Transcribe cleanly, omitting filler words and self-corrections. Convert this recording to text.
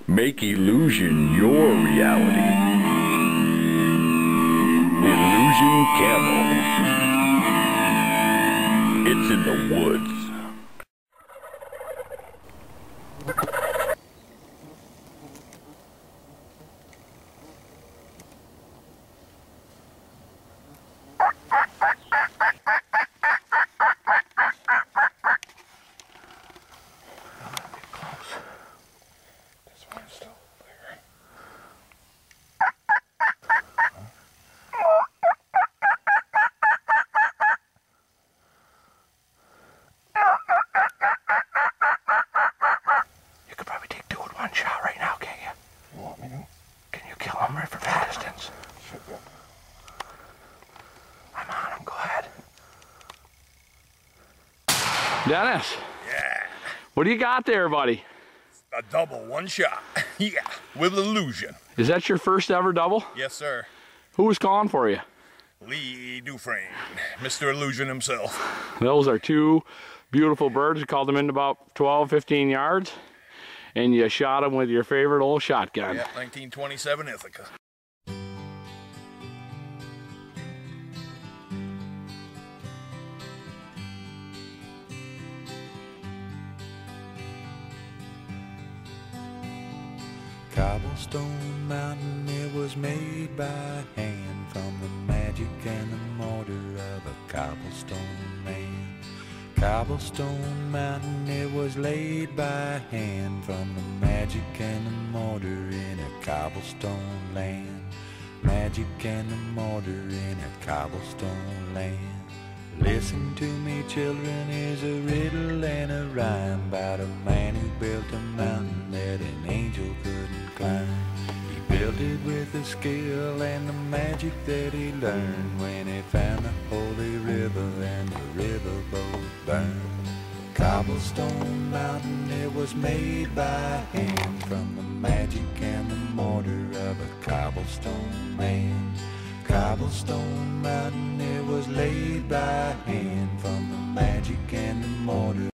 Make illusion your reality. Illusion Camel. It's in the woods. Dennis. Yeah. What do you got there, buddy? A double, one shot. Yeah, with illusion. Is that your first ever double? Yes, sir. Who was calling for you? Lee Dufresne, Mr. Illusion himself. Those are two beautiful birds. You called them in about 12, 15 yards, and you shot them with your favorite old shotgun. Yeah, 1927 Ithaca. Cobblestone Mountain, it was made by hand from the magic and the mortar of a cobblestone man. Cobblestone Mountain, it was laid by hand from the magic and the mortar in a cobblestone land. Magic and the mortar in a cobblestone land. Listen to me, children, is a riddle and a rhyme about a man who built a mountain that an angel couldn't climb. He built it with the skill and the magic that he learned when he found the holy river and the river both burned. Cobblestone Mountain, it was made by hand from the magic and the mortar of a cobblestone man. Cobblestone Mountain, it was laid by hand from the magic and the mortar